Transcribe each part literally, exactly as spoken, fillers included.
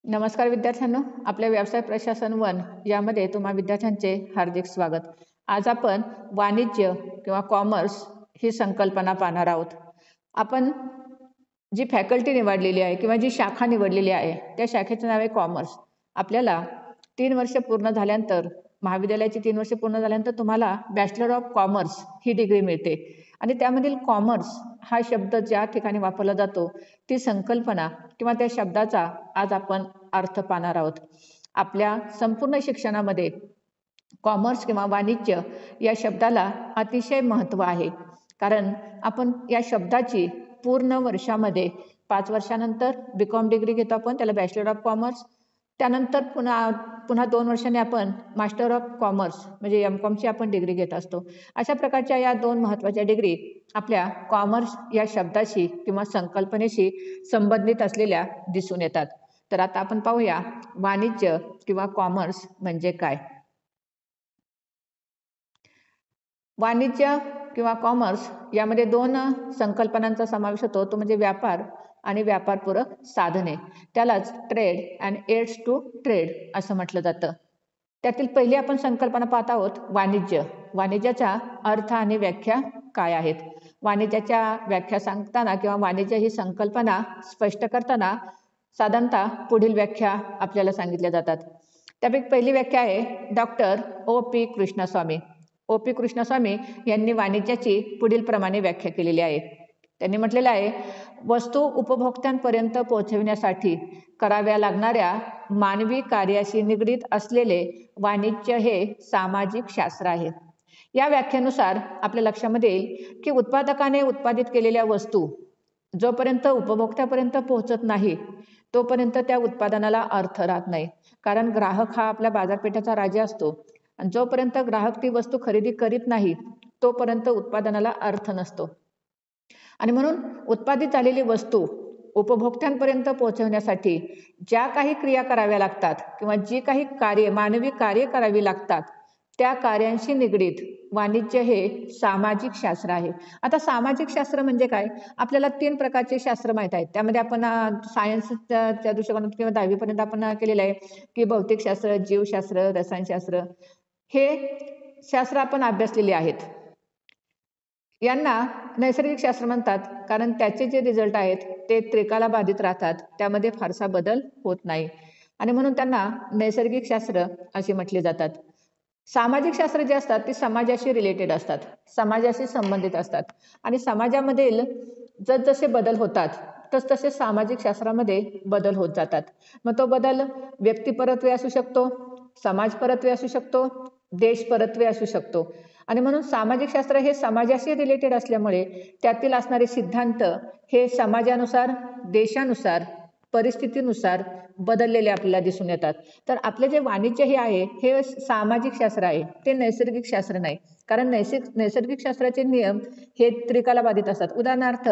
नमस्कार विद्यार्थ्यांनो, आपल्या व्यवसाय प्रशासन वन यामध्ये तुम्हा विद्यार्थ्यांचे हार्दिक स्वागत. आज आपण वाणिज्य किंवा कॉमर्स ही संकल्पना पाहणार आहोत. आपण जी फॅकल्टी निवडलेली आहे किंवा जी शाखा निवडलेली आहे त्या शाखेचे नाव आहे कॉमर्स. आपल्याला तीन वर्ष पूर्ण झाल्यानंतर महाविद्यालयाची तीन वर्ष पूर्ण झाल्यानंतर तुम्हाला बॅचलर ऑफ कॉमर्स ही डिग्री मिळते आणि त्यामधील कॉमर्स हा शब्द ज्या ठिकाणी वापरला जातो ती संकल्पना किंवा त्या शब्दाचा आज आपण अर्थ पाहणार आहोत. आपल्या संपूर्ण शिक्षणामध्ये कॉमर्स किंवा वाणिज्य या शब्दाला अतिशय महत्त्व आहे, कारण आपण या शब्दाची पूर्ण वर्षामध्ये पाच वर्षानंतर बी कॉम डिग्री घेतो आपण, त्याला बॅचलर ऑफ कॉमर्स. त्यानंतर पुन्हा पुन्हा दोन वर्षांनी आपण मास्टर ऑफ कॉमर्स म्हणजे एम कॉमची आपण डिग्री घेत असतो. अशा प्रकारच्या या दोन महत्त्वाच्या डिग्री आपल्या कॉमर्स या शब्दाशी किंवा संकल्पनेशी संबंधित असलेल्या दिसून येतात. तर आता आपण पाहूया वाणिज्य किंवा कॉमर्स म्हणजे काय. वाणिज्य किंवा कॉमर्स यामध्ये दोन संकल्पनांचा समावेश होतो, तो म्हणजे व्यापार आणि व्यापारपूरक साधने. त्यालाच trade and aids to trade असं म्हटलं जातं. त्यातील पहिली आपण संकल्पना पाहत आहोत वाणिज्य. वाणिज्याचा अर्थ आणि व्याख्या काय आहेत. वाणिज्याच्या व्याख्या सांगताना किंवा वाणिज्य ही संकल्पना स्पष्ट करताना साधारणतः पुढील व्याख्या आपल्याला सांगितल्या जातात. त्यापैकी पहिली व्याख्या आहे doctor O P Krishnaswamy. O P Krishnaswamy यांनी वाणिज्याची पुढील प्रमाणे व्याख्या केलेली आहे. त्यांनी म्हटलेलं आहे, वस्तू उपभोक्त्यांपर्यंत पोहोचविण्यासाठी कराव्या लागणाऱ्या मानवी कार्याशी निगडीत असलेले वाणिज्य हे सामाजिक शास्त्र आहे. या व्याख्येनुसार आपल्या लक्षामध्ये येईल की उत्पादकाने उत्पादित केलेल्या वस्तू जोपर्यंत उपभोक्त्यापर्यंत पोहोचत नाही तोपर्यंत त्या उत्पादनाला अर्थ राहत नाही, कारण ग्राहक हा आपल्या बाजारपेठेचा राजा असतो आणि जोपर्यंत ग्राहक ती वस्तू खरेदी करीत नाही तोपर्यंत उत्पादनाला अर्थ नसतो. आणि म्हणून उत्पादित झालेली वस्तू उपभोक्त्यांपर्यंत पोहोचवण्यासाठी ज्या काही क्रिया कराव्या लागतात किंवा जी काही कार्य मानवी कार्य करावी लागतात त्या कार्यांशी निगडीत वाणिज्य हे सामाजिक शास्त्र आहे. आता सामाजिक शास्त्र म्हणजे काय, आपल्याला तीन प्रकारचे शास्त्र माहीत आहेत. त्यामध्ये आपण सायन्सच्या दृष्टिकोनात किंवा दहावीपर्यंत आपण केलेलं आहे की भौतिकशास्त्र, जीवशास्त्र, रसायनशास्त्र हे शास्त्र आपण अभ्यासलेले आहेत. यांना नैसर्गिक शास्त्र म्हणतात, कारण त्याचे जे रिझल्ट आहेत ते त्रिकाला बाधित राहतात, त्यामध्ये फारसा बदल होत नाही आणि म्हणून त्यांना नैसर्गिक शास्त्र असे म्हटले जातात. सामाजिक शास्त्र जे असतात ती समाजाशी रिलेटेड असतात, समाजाशी संबंधित असतात आणि समाजामधील जसजसे बदल होतात तसतसे सामाजिक शास्त्रामध्ये बदल होत जातात. मग तो बदल व्यक्तिपरत्वे असू शकतो, समाजपरत्वे असू शकतो, देशपरत्वे असू शकतो आणि म्हणून सामाजिक शास्त्र हे समाजाशी रिलेटेड असल्यामुळे त्यातील असणारे सिद्धांत हे समाजानुसार, देशानुसार, परिस्थितीनुसार बदललेले आपल्याला दिसून येतात. तर आपले जे वाणिज्य हे आहे हे सामाजिक शास्त्र आहे, ते नैसर्गिक शास्त्र नाही, कारण नैसर्गिक नैसर्गिक शास्त्राचे नियम हे त्रिकाला बाधित असतात. उदाहरणार्थ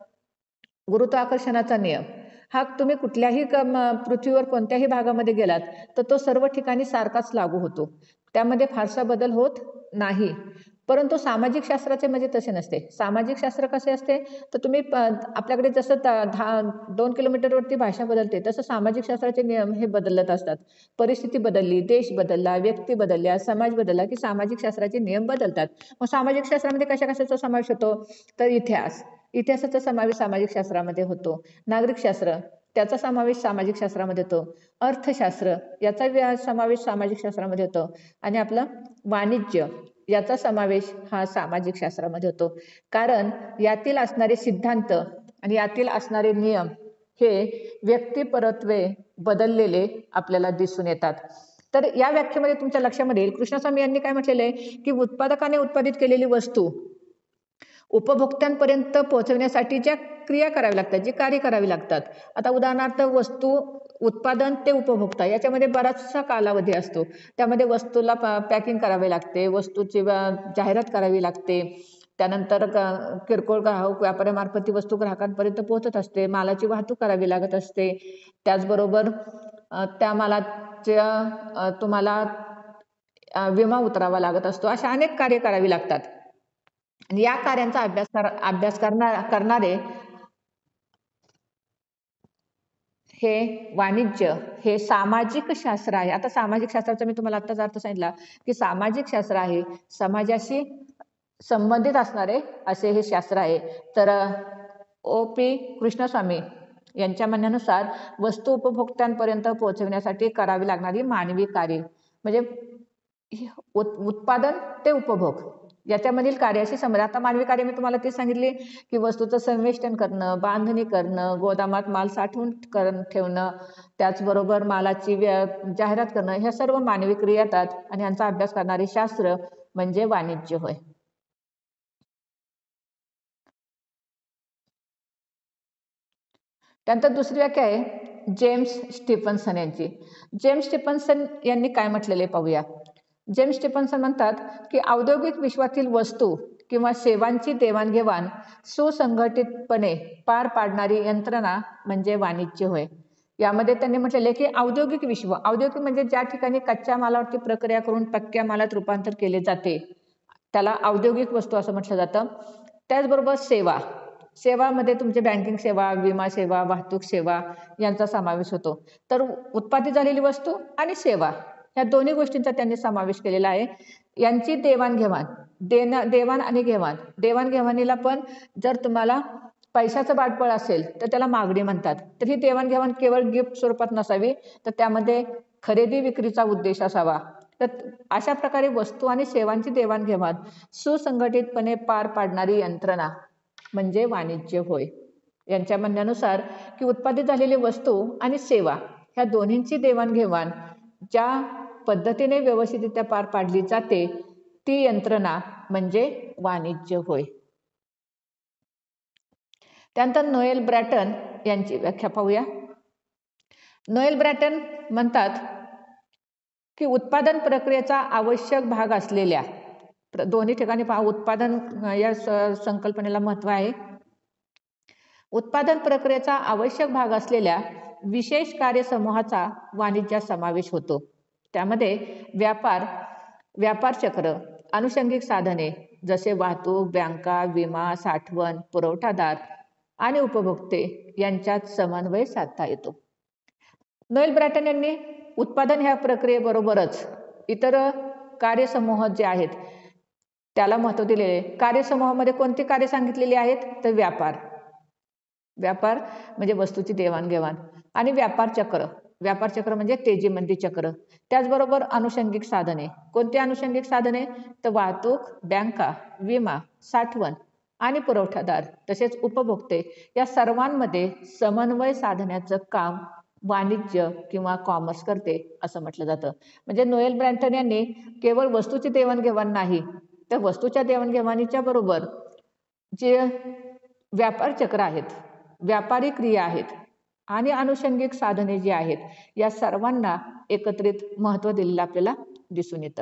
गुरुत्वाकर्षणाचा नियम हा तुम्ही कुठल्याही पृथ्वीवर कोणत्याही भागामध्ये गेलात तर तो सर्व ठिकाणी सारखाच लागू होतो, त्यामध्ये फारसा बदल होत नाही. परंतु सामाजिक शास्त्राचे म्हणजे तसे नसते. सामाजिक शास्त्र कसे असते तर तुम्ही आपल्याकडे जसं दहा दोन किलोमीटरवरती भाषा बदलते तसं सामाजिक शास्त्राचे नियम हे बदलत असतात. परिस्थिती बदलली, देश बदलला, व्यक्ती बदलल्या, समाज बदलला की सामाजिक शास्त्राचे नियम बदलतात. मग सामाजिक शास्त्रामध्ये कशा कशाचा समावेश होतो तर इतिहास, इतिहासाचा समावेश सामाजिक शास्त्रामध्ये होतो. नागरिकशास्त्र त्याचा समावेश सामाजिक शास्त्रामध्ये होतो. अर्थशास्त्र याचा समावेश सामाजिक शास्त्रामध्ये होतो आणि आपलं वाणिज्य याचा समावेश हा सामाजिक शास्त्रामध्ये होतो, कारण यातील असणारे सिद्धांत आणि यातील असणारे नियम हे व्यक्तिपरत्वे बदललेले आपल्याला दिसून येतात. तर या व्याख्येमध्ये तुमच्या लक्षामध्ये येईल कृष्णस्वामी यांनी काय म्हटलेलं आहे की उत्पादकाने उत्पादित केलेली वस्तू उपभोक्त्यांपर्यंत पोहोचवण्यासाठी ज्या क्रिया करावी लागतात, जी कार्य करावी लागतात. आता उदाहरणार्थ वस्तू उत्पादन ते उपभोक्ता याच्यामध्ये बराचसा कालावधी असतो. त्यामध्ये वस्तूला पॅकिंग करावे लागते, वस्तूची जाहिरात करावी लागते, त्यानंतर किरकोळ ग्राहक व्यापाऱ्यामार्फत ती वस्तू ग्राहकांपर्यंत पोहोचत असते, मालाची वाहतूक करावी लागत असते, त्याचबरोबर त्या मालाच्या तुम्हाला विमा उतरावा लागत असतो. अशा अनेक कार्य करावी लागतात आणि या कार्यांचा अभ्यास अभ्यास करणार करणारे हे वाणिज्य हे सामाजिक शास्त्र आहे. आता सामाजिक शास्त्राचा मी तुम्हाला आत्ताच अर्थ सांगितला की सामाजिक शास्त्र आहे, समाजाशी संबंधित असणारे असे हे शास्त्र आहे. तर ओ पी कृष्णस्वामी यांच्या म्हणण्यानुसार वस्तू उपभोक्त्यांपर्यंत पोहोचविण्यासाठी करावी लागणारी मानवी कार्य म्हणजे उत्पादन ते उपभोग याच्यामधील कार्याशी संबंध. आता मानवी कार्य मी तुम्हाला ते सांगितले की वस्तूचं संवेष्टन करणं, बांधणी करणं, गोदामात माल साठवून कर ठेवणं, त्याचबरोबर मालाची जाहिरात करणं, ह्या सर्व मानवी क्रिया येतात आणि यांचा अभ्यास करणारे शास्त्र म्हणजे वाणिज्य होय. त्यानंतर दुसरी व्याख्या आहे जेम्स स्टीफन्सन यांची. जेम्स स्टीफन्सन यांनी काय म्हटलेले पाहूया. जेम्स स्टीफन्सन म्हणतात की औद्योगिक विश्वातील वस्तू किंवा सेवांची देवाणघेवाण सुसंघटितपणे पार पाडणारी यंत्रणा म्हणजे वाणिज्य होय. यामध्ये त्यांनी म्हटलेले की औद्योगिक विश्व, औद्योगिक म्हणजे ज्या ठिकाणी कच्च्या मालावरती प्रक्रिया करून पक्क्या मालात रूपांतर केले जाते त्याला औद्योगिक वस्तू असं म्हटलं जातं. त्याचबरोबर सेवा, सेवामध्ये तुमचे बँकिंग सेवा, विमा सेवा, वाहतूक सेवा यांचा समावेश होतो. तर उत्पादित झालेली वस्तू आणि सेवा ह्या दोन्ही गोष्टींचा त्यांनी समावेश केलेला आहे. यांची देवाणघेवाण, देना देवाण आणि घेवाण, देवाणघेवाणीला पण जर तुम्हाला पैशाचं बाटबळ असेल तर त्याला मागणी म्हणतात. तर ही देवाणघेवाण केवळ गिफ्ट स्वरूपात नसावी तर त्यामध्ये खरेदी विक्रीचा उद्देश असावा. तर अशा प्रकारे वस्तू आणि सेवांची देवाणघेवाण सुसंघटितपणे पार पाडणारी यंत्रणा म्हणजे वाणिज्य होय. यांच्या म्हणण्यानुसार की उत्पादित झालेली वस्तू आणि सेवा ह्या दोन्हींची देवाणघेवाण ज्या पद्धतीने व्यवस्थितरित्या पार पाडली जाते ती यंत्रणा म्हणजे वाणिज्य होय. त्यानंतर नोएल ब्रॅटन यांची व्याख्या पाहूया. नोएल ब्रॅटन म्हणतात की उत्पादन प्रक्रियेचा आवश्यक भाग असलेल्या, दोन्ही ठिकाणी पहा उत्पादन या संकल्पनेला महत्व आहे. उत्पादन प्रक्रियेचा आवश्यक भाग असलेल्या विशेष कार्यसमूहाचा वाणिज्यात समावेश होतो. त्यामध्ये व्यापार, व्यापार चक्र, अनुषंगिक साधने जसे वाहतूक, बँका, विमा, साठवण, पुरवठादार आणि उपभोक्ते यांच्यात समन्वय साधता येतो. नोएल ब्रॅटन यांनी उत्पादन ह्या प्रक्रियेबरोबरच इतर कार्यसमूह जे आहेत त्याला महत्त्व दिलेले. कार्यसमूहामध्ये कोणती कार्य सांगितलेली आहेत तर व्यापार, व्यापार म्हणजे वस्तूची देवाणघेवाण आणि व्यापार चक्र, व्यापार चक्र म्हणजे तेजी मंदी चक्र. त्याचबरोबर अनुषंगिक साधने, कोणती अनुषंगिक साधने तर वाहतूक, बँका, विमा, साठवण आणि पुरवठादार तसेच उपभोक्ते या सर्वांमध्ये समन्वय साधण्याचं काम वाणिज्य किंवा कॉमर्स करते असं म्हटलं जातं. म्हणजे नोएल ब्रॅटन यांनी केवळ वस्तूची देवाणघेवाण नाही तर वस्तूच्या देवाणघेवाणीच्या बरोबर जे व्यापार चक्र आहेत, व्यापारी क्रिया आहेत आणि अनुषंगिक साधने जी आहेत या सर्वांना एकत्रित महत्त्व दिलेलं आपल्याला दिसून येतं.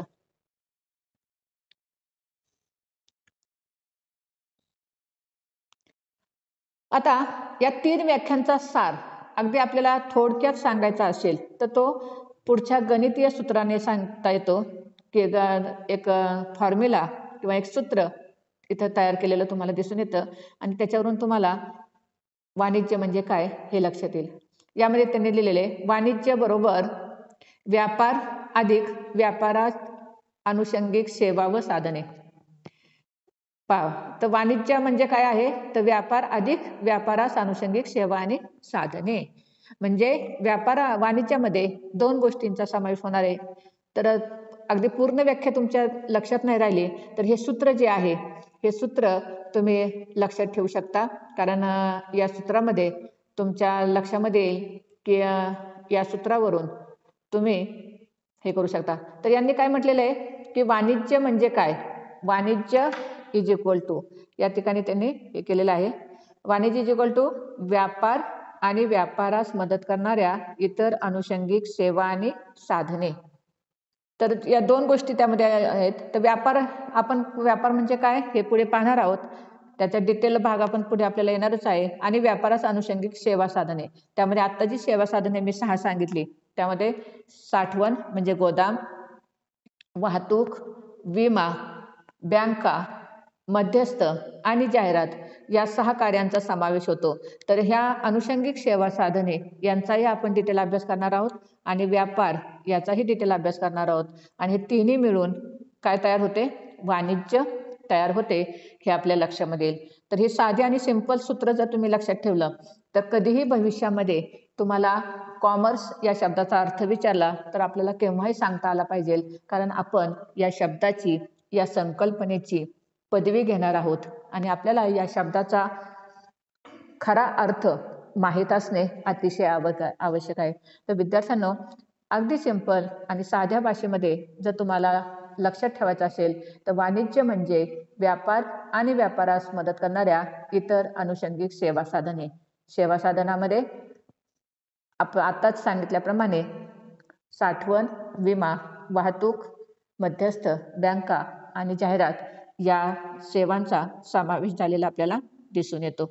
आता या तीन व्याख्यांचा सार अगदी आपल्याला थोडक्यात सांगायचा असेल तर तो पुढच्या गणितीय सूत्राने सांगता येतो की एक फॉर्म्युला किंवा एक सूत्र इथं तयार केलेलं तुम्हाला दिसून येतं आणि त्याच्यावरून तुम्हाला वाणिज्य म्हणजे काय हे लक्षात येईल. यामध्ये त्यांनी लिहिलेले वाणिज्य बरोबर व्यापार अधिक व्यापारात अनुषंगिक सेवा व साधने. पहा तर वाणिज्य म्हणजे काय आहे तर व्यापार अधिक व्यापारास अनुषंगिक सेवा आणि साधने. म्हणजे व्यापार वाणिज्यामध्ये दोन गोष्टींचा समावेश होणार आहे. तर अगदी पूर्ण व्याख्या तुमच्या लक्षात नाही राहिली तर हे सूत्र जे आहे हे सूत्र तुम्ही लक्षात ठेवू शकता. कारण या सूत्रामध्ये तुमच्या लक्षामध्ये येईल की या सूत्रावरून तुम्ही हे करू शकता. तर यांनी काय म्हटलेलं आहे की वाणिज्य म्हणजे काय, वाणिज्य इज इक्वल टू, या ठिकाणी त्यांनी हे केलेलं आहे, वाणिज्य इज इक्वल टू व्यापार आणि व्यापारास मदत करणाऱ्या इतर अनुषंगिक सेवा आणि साधने. तर या दोन गोष्टी त्यामध्ये आहेत. तर व्यापार, आपण व्यापार म्हणजे काय हे पुढे पाहणार आहोत, त्याचा डिटेल भाग आपण पुढे आपल्याला येणारच आहे. आणि व्यापारास अनुषंगिक सेवा साधने, त्यामध्ये आत्ता जी सेवा साधने मी सहा सांगितली त्यामध्ये साठवण म्हणजे गोदाम, वाहतूक, विमा, बँका मध्यस्थ आणि जाहिरात या सहा कार्यांचा समावेश होतो. तर ह्या अनुषंगिक सेवा साधने यांचाही आपण डिटेल अभ्यास करणार आहोत आणि व्यापार याचाही डिटेल अभ्यास करणार आहोत. आणि हे तिन्ही मिळून काय तयार होते? वाणिज्य तयार होते, हे आपल्या लक्षामध्ये येईल. तर हे साधे आणि सिंपल सूत्र जर तुम्ही लक्षात ठेवलं तर कधीही भविष्यामध्ये तुम्हाला कॉमर्स या शब्दाचा अर्थ विचारला तर आपल्याला केव्हाही सांगता आला पाहिजे, कारण आपण या शब्दाची, या संकल्पनेची पदवी घेणार आहोत आणि आपल्याला या शब्दाचा खरा अर्थ माहीत असणे अतिशय आवश्यक आहे. तर विद्यार्थ्यांनो, अगदी सिंपल आणि साध्या भाषेमध्ये जर तुम्हाला लक्षात ठेवायचं असेल तर वाणिज्य म्हणजे व्यापार आणि व्यापारास मदत करणाऱ्या इतर अनुषंगिक सेवा साधने. सेवा साधनामध्ये आप आताच सांगितल्याप्रमाणे साठवण, विमा, वाहतूक, मध्यस्थ, बँका आणि जाहिरात या सेवांचा समावेश झालेला आपल्याला दिसून येतो.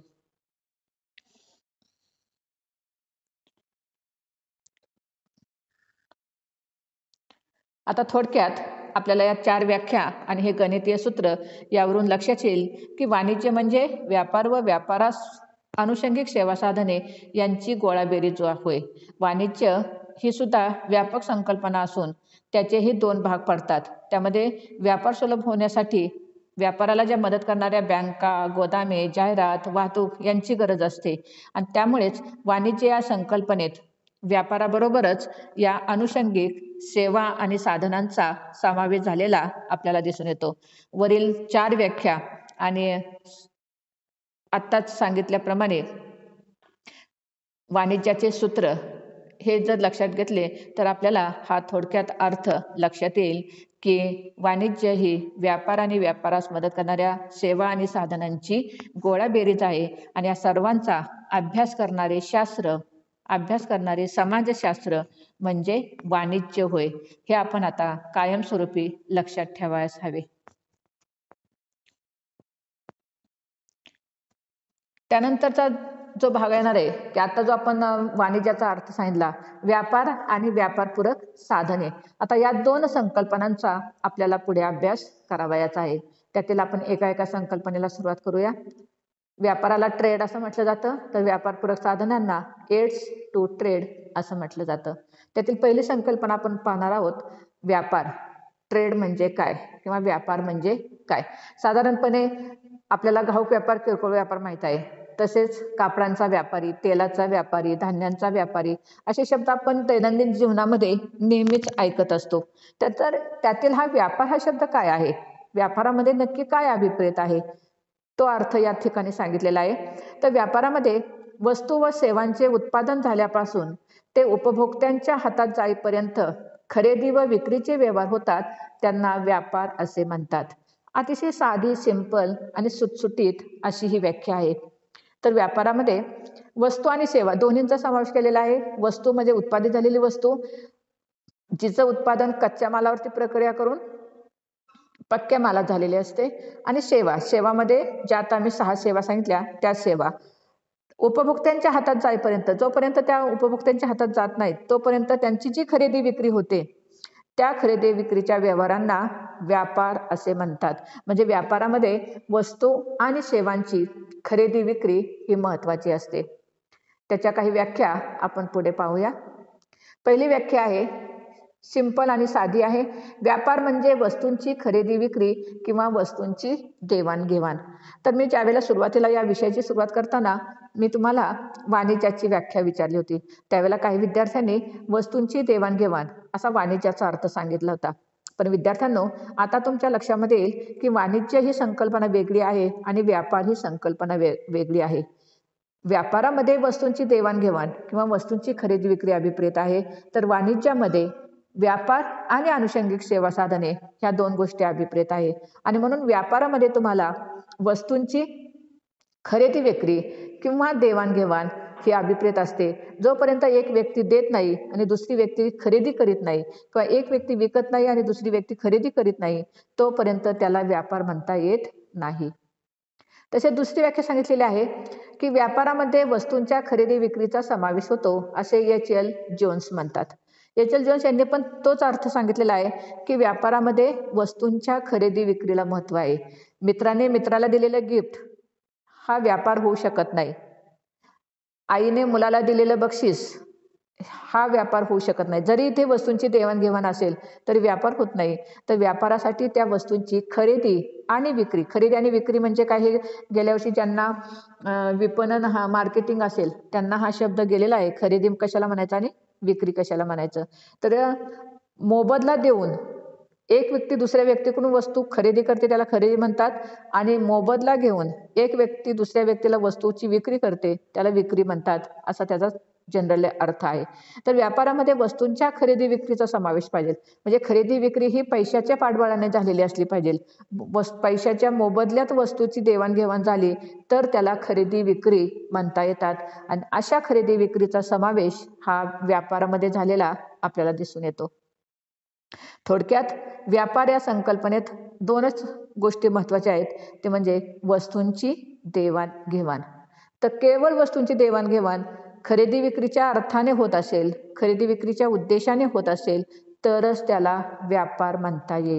आता थोडक्यात आपल्याला या चार व्याख्या आणि हे गणितीय सूत्र यावरून लक्षात येईल की वाणिज्य म्हणजे व्यापार व व्यापारास अनुषंगिक सेवा साधने यांची गोळाबेरीज होय. वाणिज्य ही सुद्धा व्यापक संकल्पना असून त्याचेही दोन भाग पडतात. त्यामध्ये व्यापार सुलभ होण्यासाठी व्यापाराला ज्या मदत करणाऱ्या बँका, गोदामे, जाहिरात, वाहतूक यांची गरज असते आणि त्यामुळेच वाणिज्य या संकल्पनेत व्यापाराबरोबरच या अनुषंगिक सेवा आणि साधनांचा समावेश झालेला आपल्याला दिसून येतो. वरील चार व्याख्या आणि आत्ताच सांगितल्याप्रमाणे वाणिज्याचे सूत्र हे जर लक्षात घेतले तर आपल्याला हा थोडक्यात अर्थ लक्षात येईल की वाणिज्य ही व्यापार आणि व्यापारास मदत करणाऱ्या सेवा आणि साधनांची गोळाबेरीज आहे आणि या सर्वांचा अभ्यास करणारे शास्त्र, अभ्यास करणारे समाजशास्त्र म्हणजे वाणिज्य होय. हे आपण आता कायमस्वरूपी लक्षात ठेवायला हवे. त्यानंतरचा जो भाग येणार आहे की आता जो आपण वाणिज्याचा अर्थ सांगितला, व्यापार आणि व्यापारपूरक साधने. आता या दोन संकल्पनांचा आपल्याला पुढे अभ्यास करावयाचा आहे. त्यातील आपण एका एका संकल्पनेला सुरुवात करूया. व्यापाराला ट्रेड असं म्हटलं जातं, तर व्यापारपूरक साधनांना एड्स टू ट्रेड असं म्हटलं जातं. त्यातील पहिली संकल्पना आपण पाहणार आहोत, व्यापार. ट्रेड म्हणजे काय किंवा व्यापार म्हणजे काय? साधारणपणे आपल्याला घाऊक व्यापार, किरकोळ व्यापार माहीत आहे. तसेच कापडांचा व्यापारी, तेलाचा व्यापारी, धान्यांचा व्यापारी असे शब्द आपण दैनंदिन जीवनामध्ये नेहमीच ऐकत असतो. तर त्यातील हा व्यापार हा शब्द काय आहे? व्यापारामध्ये नक्की काय अभिप्रेत आहे? तो अर्थ या ठिकाणी सांगितलेला आहे. तर व्यापारामध्ये वस्तू व सेवांचे उत्पादन झाल्यापासून ते उपभोक्त्यांच्या हातात जाईपर्यंत खरेदी व विक्रीचे व्यवहार होतात, त्यांना व्यापार असे म्हणतात. अतिशय साधी, सिंपल आणि सुटसुटीत अशी ही व्याख्या आहे. तर व्यापारामध्ये वस्तू आणि सेवा दोन्हींचा समावेश केलेला आहे. वस्तू म्हणजे उत्पादित झालेली वस्तू, जिचं उत्पादन कच्च्या मालावरती प्रक्रिया करून पक्क्या मालात झालेली असते. आणि सेवा, सेवामध्ये ज्या आता आम्ही सहा सेवा सांगितल्या त्या सेवा उपभोक्त्यांच्या हातात जाईपर्यंत, जोपर्यंत त्या उपभोक्त्यांच्या हातात जात नाहीत तोपर्यंत त्यांची जी खरेदी विक्री होते त्या खरेदी विक्रीच्या व्यवहारांना व्यापार असे म्हणतात. म्हणजे व्यापारामध्ये वस्तू आणि सेवांची खरेदी विक्री ही महत्त्वाची असते. त्याच्या काही व्याख्या आपण पुढे पाहूया. पहिली व्याख्या आहे, सिंपल आणि साधी आहे. व्यापार म्हणजे वस्तूंची खरेदी विक्री किंवा वस्तूंची देवाणघेवाण. तर मी ज्यावेळेला सुरुवातीला या विषयाची सुरुवात करताना मी तुम्हाला वाणिज्याची व्याख्या विचारली होती, त्यावेळेला काही विद्यार्थ्यांनी वस्तूंची देवाणघेवाण असा वाणिज्याचा अर्थ सांगितला होता. पण विद्यार्थ्यांनो, आता तुमच्या लक्षामध्ये येईल की वाणिज्य ही संकल्पना वेगळी आहे आणि व्यापार ही संकल्पना वे वेगळी आहे. व्यापारामध्ये वस्तूंची देवाणघेवाण किंवा वस्तूंची खरेदी विक्री अभिप्रेत आहे, तर वाणिज्यामध्ये व्यापार आणि अनुषंगिक सेवा साधने ह्या दोन गोष्टी अभिप्रेत आहे. आणि म्हणून व्यापारामध्ये तुम्हाला वस्तूंची खरेदी विक्री किंवा देवाणघेवाण ही अभिप्रेत असते. जोपर्यंत एक व्यक्ती देत नाही आणि दुसरी व्यक्ती खरेदी करीत नाही किंवा एक व्यक्ती विकत नाही आणि दुसरी व्यक्ती खरेदी करीत नाही, तोपर्यंत त्याला व्यापार म्हणता येत नाही. तसे दुसरी व्याख्या सांगितलेली आहे की व्यापारामध्ये वस्तूंच्या खरेदी विक्रीचा समावेश होतो, असे एच एल जोन्स म्हणतात. एच एल जोन्स यांनी पण तोच अर्थ सांगितलेला आहे की व्यापारामध्ये वस्तूंच्या खरेदी विक्रीला महत्त्व आहे. मित्राने मित्राला दिलेलं गिफ्ट हा व्यापार होऊ शकत नाही. आईने मुलाला दिलेलं बक्षीस हा व्यापार होऊ शकत नाही. जरी इथे वस्तूंची देवाणघेवाण असेल तरी व्यापार होत नाही. तर व्यापारासाठी त्या वस्तूंची खरेदी आणि विक्री, खरेदी आणि विक्री म्हणजे काही गेल्या वर्षी ज्यांना विपणन हा मार्केटिंग असेल त्यांना हा शब्द गेलेला आहे. खरेदी कशाला म्हणायचं आणि विक्री कशाला म्हणायचं. तर मोबदला देऊन एक व्यक्ती दुसऱ्या व्यक्तीकडून वस्तू खरेदी करते त्याला खरेदी म्हणतात, आणि मोबदला घेऊन एक व्यक्ती दुसऱ्या व्यक्तीला वस्तूची विक्री करते त्याला विक्री म्हणतात, असा त्याचा जनरल अर्थ आहे. तर व्यापारामध्ये वस्तूंच्या खरेदी विक्रीचा समावेश पाहिजे. म्हणजे खरेदी विक्री ही पैशाच्या पाठबळाने झालेली असली पाहिजे. वस पैशाच्या मोबदल्यात वस्तूची देवाणघेवाण झाली तर त्याला खरेदी विक्री म्हणता येतात. आणि अशा खरेदी विक्रीचा समावेश हा व्यापारामध्ये झालेला आपल्याला दिसून येतो. थोडक्यात व्यापार या संकल्पनेत दोनच गोष्टी महत्त्वाच्या आहेत, ते म्हणजे वस्तूंची देवाणघेवाण. तर केवळ वस्तूंची देवाणघेवाण खरेदी विक्रीच्या अर्थाने होत असेल, खरेदी विक्रीच्या उद्देशाने होत असेल तरच त्याला व्यापार म्हणता येईल.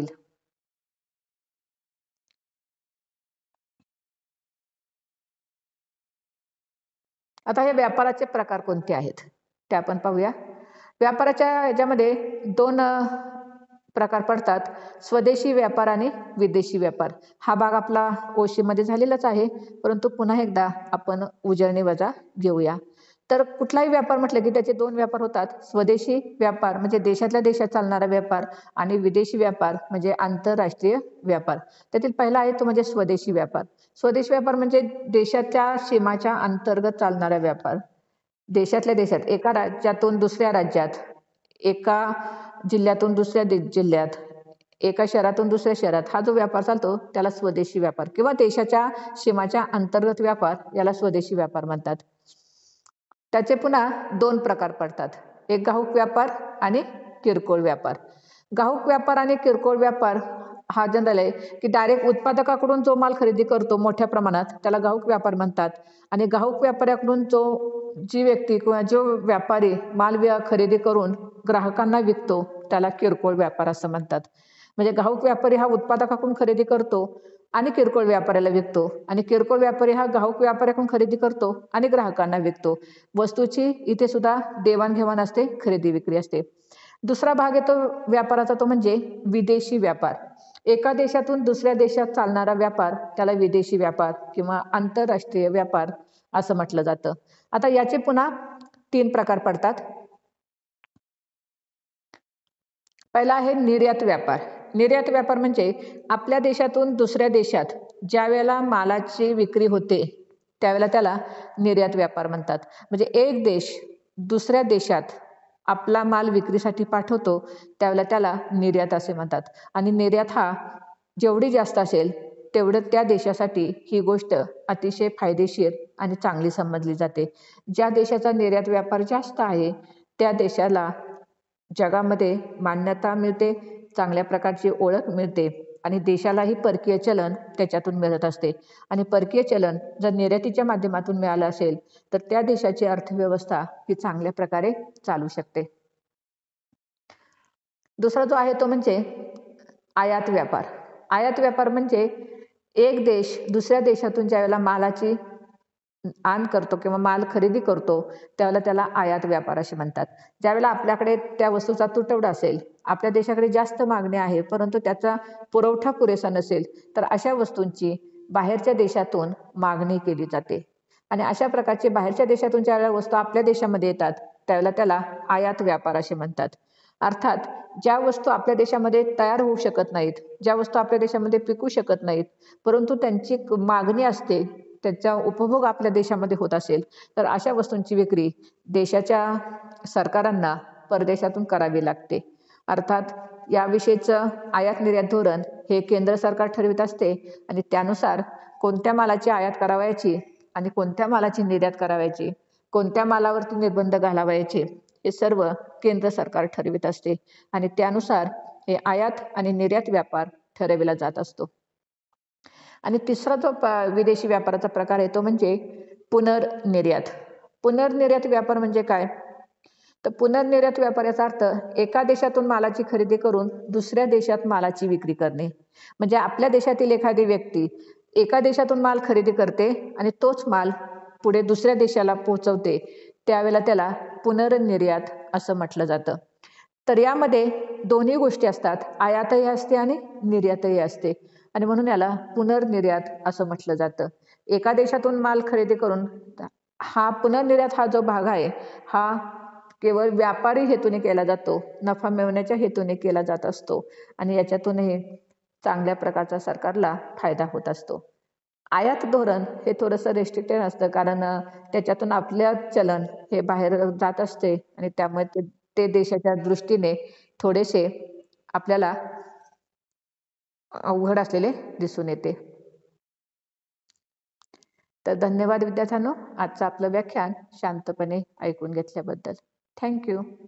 आता हे व्यापाराचे प्रकार कोणते आहेत ते आपण पाहूया. व्यापाराच्या ह्याच्यामध्ये दोन प्रकार पडतात, स्वदेशी व्यापार आणि विदेशी व्यापार. हा भाग आपला ओशीमध्ये झालेलाच आहे, परंतु पुन्हा एकदा आपण उजळणी वजा घेऊया. तर कुठलाही व्यापार म्हटलं की त्याचे दोन व्यापार होतात. स्वदेशी व्यापार म्हणजे देशातल्या देशात चालणारा व्यापार, आणि विदेशी व्यापार म्हणजे आंतरराष्ट्रीय व्यापार. त्यातील पहिला आहे तो म्हणजे स्वदेशी व्यापार. स्वदेशी व्यापार म्हणजे देशाच्या सीमाच्या अंतर्गत चालणारा व्यापार. देशातल्या देशात एका राज्यातून दुसऱ्या राज्यात, एका जिल्ह्यातून दुसऱ्या जिल्ह्यात, एका शहरातून दुसऱ्या शहरात हा जो व्यापार चालतो त्याला स्वदेशी व्यापार किंवा देशाच्या सीमाच्या अंतर्गत व्यापार याला स्वदेशी व्यापार म्हणतात. त्याचे पुन्हा दोन प्रकार पडतात, एक घाऊक व्यापार आणि किरकोळ व्यापार. घाऊक व्यापार आणि किरकोळ व्यापार हा जनरल आहे की डायरेक्ट उत्पादकाकडून जो माल खरेदी करतो मोठ्या प्रमाणात त्याला घाऊक व्यापार म्हणतात, आणि घाऊक व्यापाऱ्याकडून जो जी व्यक्ती किंवा जो व्यापारी माल खरेदी करून ग्राहकांना विकतो त्याला किरकोळ व्यापार असं म्हणतात. म्हणजे घाऊक व्यापारी हा उत्पादकाकडून खरेदी करतो आणि किरकोळ व्यापाऱ्याला विकतो, आणि किरकोळ व्यापारी हा घाऊक व्यापाऱ्याकडून खरेदी करतो आणि ग्राहकांना विकतो. वस्तूची इथे सुद्धा देवाणघेवाण असते, खरेदी विक्री असते. दुसरा भाग येतो व्यापाराचा तो म्हणजे विदेशी व्यापार. एका देशातून दुसऱ्या देशात चालणारा व्यापार त्याला विदेशी व्यापार किंवा आंतरराष्ट्रीय व्यापार असं म्हटलं जातं. आता याचे पुन्हा तीन प्रकार पडतात. पहिला आहे निर्यात व्यापार. निर्यात व्यापार म्हणजे आपल्या देशातून दुसऱ्या देशात ज्या वेळेला मालाची विक्री होते त्यावेळेला त्याला निर्यात व्यापार म्हणतात. म्हणजे एक देश दुसऱ्या देशात आपला माल विक्रीसाठी पाठवतो त्यावेळेला त्याला निर्यात असे म्हणतात. आणि निर्यात हा जेवढी जास्त असेल तेवढं त्या देशासाठी ही गोष्ट अतिशय फायदेशीर आणि चांगली समजली जाते. ज्या देशाचा निर्यात व्यापार जास्त आहे त्या देशाला जगामध्ये मान्यता मिळते, चांगल्या प्रकारची ओळख मिळते, आणि देशालाही परकीय चलन त्याच्यातून मिळत असते. आणि परकीय चलन जर निर्यातीच्या माध्यमातून मिळालं असेल तर त्या देशाची अर्थव्यवस्था ही चांगल्या प्रकारे चालू शकते. दुसरा जो आहे तो म्हणजे आयात व्यापार. आयात व्यापार म्हणजे एक देश दुसऱ्या देशातून ज्यावेळेला मालाची आण करतो किंवा माल खरेदी करतो त्यावेळेला त्याला आयात व्यापार असे म्हणतात. ज्यावेळेला आपल्याकडे त्या वस्तूचा तुटवडा असेल, आपल्या देशाकडे जास्त मागणी आहे परंतु त्याचा पुरवठा पुरेसा नसेल तर अशा वस्तूंची बाहेरच्या देशातून मागणी केली जाते, आणि अशा प्रकारचे बाहेरच्या देशातून ज्यावेळेला वस्तू आपल्या देशामध्ये येतात त्यावेळेला त्याला आयात व्यापार असे म्हणतात. अर्थात ज्या वस्तू आपल्या देशामध्ये तयार होऊ शकत नाहीत, ज्या वस्तू आपल्या देशामध्ये पिकू शकत नाहीत परंतु त्यांची मागणी असते, त्याचा उपभोग आपल्या देशामध्ये होत असेल तर अशा वस्तूंची विक्री देशाच्या सरकारांना परदेशातून करावी लागते. अर्थात याविषयीचं आयात निर्यात धोरण हे केंद्र सरकार ठरवित असते, आणि त्यानुसार कोणत्या मालाची आयात करावयाची आणि कोणत्या मालाची निर्यात करावयाची, कोणत्या मालावरती निर्बंध घालावयाचे हे सर्व केंद्र सरकार ठरवित असते, आणि त्यानुसार हे आयात आणि निर्यात व्यापार ठरविला जात असतो. आणि तिसरा जो विदेशी व्यापाराचा प्रकार आहे तो म्हणजे पुनर्निर्यात. पुनर्निर्यात व्यापार म्हणजे काय, तर पुनर्निर्यात व्यापार याचा अर्थ एका देशातून मालाची खरेदी करून दुसऱ्या देशात मालाची विक्री करणे. म्हणजे आपल्या देशातील एखादी व्यक्ती एका देशातून माल खरेदी करते आणि तोच माल पुढे दुसऱ्या देशाला पोहोचवते, त्यावेळेला त्याला पुनर्निर्यात असं म्हटलं जातं. तर यामध्ये दोन्ही गोष्टी असतात, आयातही असते आणि निर्यातही असते, आणि म्हणून याला पुनर्निर्यात असं म्हटलं जातं. एका देशातून माल खरेदी करून हा पुनर्निर्यात हा जो भाग आहे हा केवळ व्यापारी हेतूने केला जातो, नफा मिळवण्याच्या हेतूने केला जात असतो, आणि याच्यातूनही चांगल्या प्रकारचा सरकारला फायदा होत असतो. आयात धोरण हे थोडंसं रेस्ट्रिक्टेड असतं, कारण त्याच्यातून आपल्या चलन हे बाहेर जात असते आणि त्यामुळे ते ते देशाच्या दृष्टीने थोडेसे आपल्याला अवघड असलेले दिसून येते. तर धन्यवाद विद्यार्थ्यांनो, आजचं आपलं व्याख्यान शांतपणे ऐकून घेतल्याबद्दल. थँक्यू.